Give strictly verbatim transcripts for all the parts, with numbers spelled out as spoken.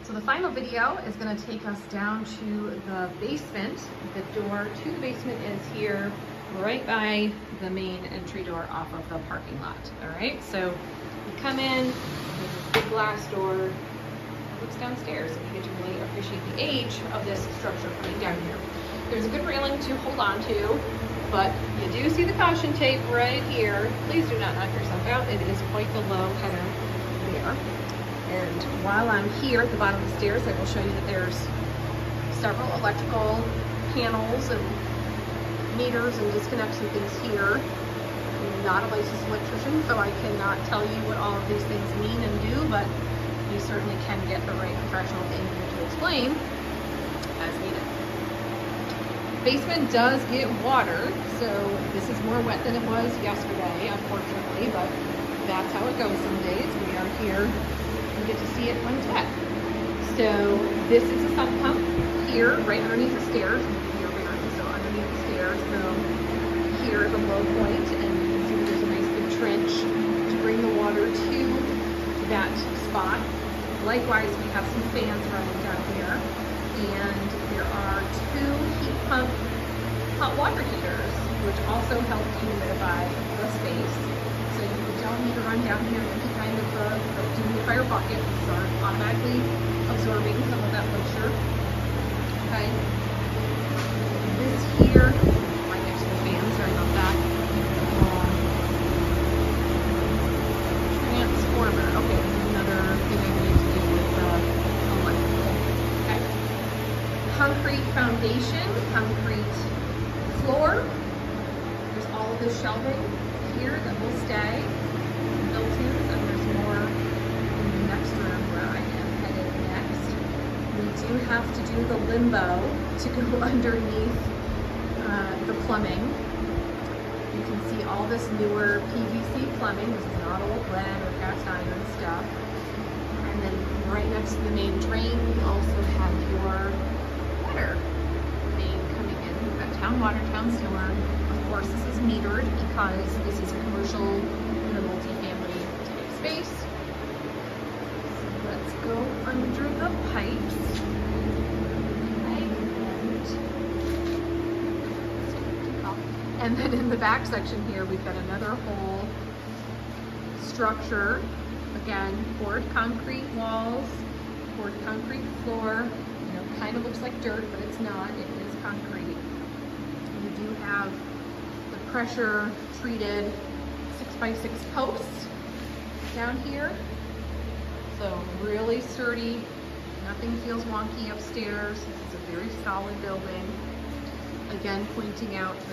So the final video is going to take us down to the basement. The door to the basement is here, right by the main entry door off of the parking lot. All right, so you come in, there's a big glass door, looks downstairs, and you get to really appreciate the age of this structure coming down here. There's a good railing to hold on to, but you do see the caution tape right here. Please do not knock yourself out. It is quite the low header there. And while I'm here at the bottom of the stairs, I will show you that there's several electrical panels and meters and disconnects and things here. I'm not a licensed electrician, so I cannot tell you what all of these things mean and do, but you certainly can get the right professional in here to explain as needed. Basement does get water, so this is more wet than it was yesterday, unfortunately, but that's how it goes some days. We are here. You get to see it when it's wet. So this is a sump pump here, right underneath the stairs. Here, right underneath, so underneath the stairs. So here is a low point, and you can see that there's a nice big trench to bring the water to that spot. Likewise, we have some fans running down here, and there are two heat pump hot water heaters, which also help humidify the space. So you don't need to run down here with any kind of a dehumidifier bucket. These are automatically absorbing some of that moisture. Okay. This here, right next to the fan, sorry about that. Um, transformer. Okay, this is another thing I need to do with uh, electrical. Okay. Concrete foundation, concrete floor. There's all of this shelving here that will stay built in, and there's more in the next room where I am headed next. We do have to do the limbo to go underneath uh, the plumbing. You can see all this newer P V C plumbing. This is not old lead or cast iron stuff. And then right next to the main drain, we also have your water main coming in. We've got town water, town sewer. Of course, this is metered because this is commercial in a multi-family type space. So let's go under the pipes. Okay. And, and then in the back section here, we've got another whole structure. Again, poured concrete walls, poured concrete floor. You know, kind of looks like dirt, but it's not. It is concrete. You do have the pressure treated six by six posts down here. So really sturdy, nothing feels wonky upstairs. This is a very solid building. Again, pointing out the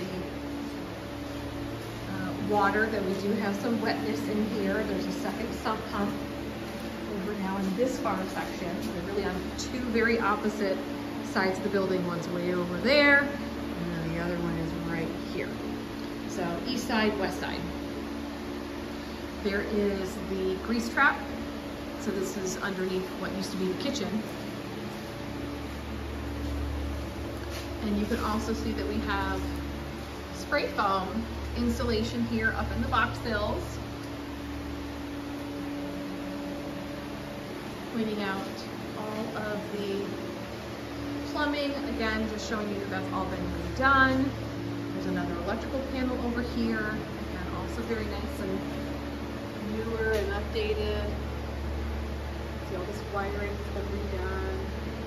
uh, water, that we do have some wetness in here. There's a second sump pump over now in this far section. So they're really on two very opposite sides of the building. One's way over there, and then the other one is right here. So east side, west side. There is the grease trap. So this is underneath what used to be the kitchen. And you can also see that we have spray foam installation here up in the box sills. Pointing out all of the plumbing. Again, just showing you that that's all been redone. There's another electrical panel over here. Again, also very nice and newer and updated. See all this wiring has been redone.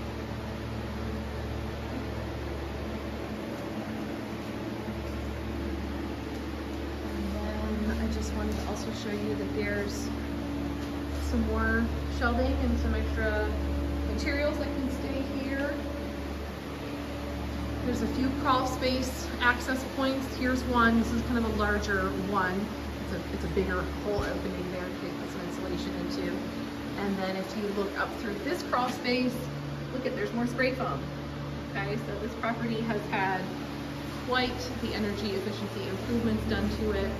And then I just wanted to also show you that there's some more shelving and some extra materials that can stay here. There's a few crawl space access points. Here's one. This is kind of a larger one. It's a, it's a bigger hole opening there to put some insulation into. And then if you look up through this crawl space, look at, there's more spray foam. Okay, so this property has had quite the energy efficiency improvements done to it.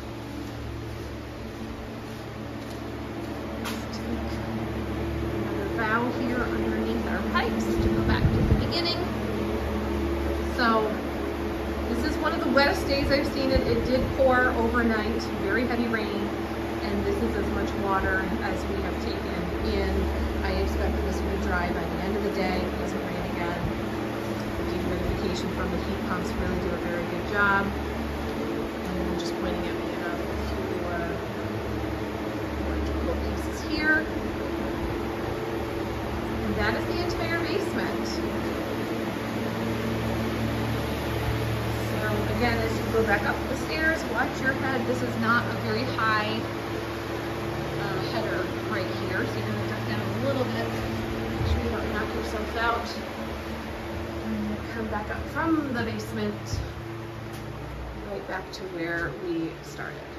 Let's take another bow here underneath our pipes to go back to the beginning. So this is one of the wettest days I've seen it. It did pour overnight, very heavy rain, and this is as much water as we have taken in. I expect this will dry end of the day, it doesn't rain again. The dehumidification from the heat pumps really do a very good job. And then I'm just pointing at, we have a few uh, electrical pieces here. And that is the entire basement. So again, as you go back up the stairs, watch your head. This is not a very high uh, header right here, so you're going to duck down a little bit. Make sure you don't knock yourself out. And we'll come back up from the basement right back to where we started.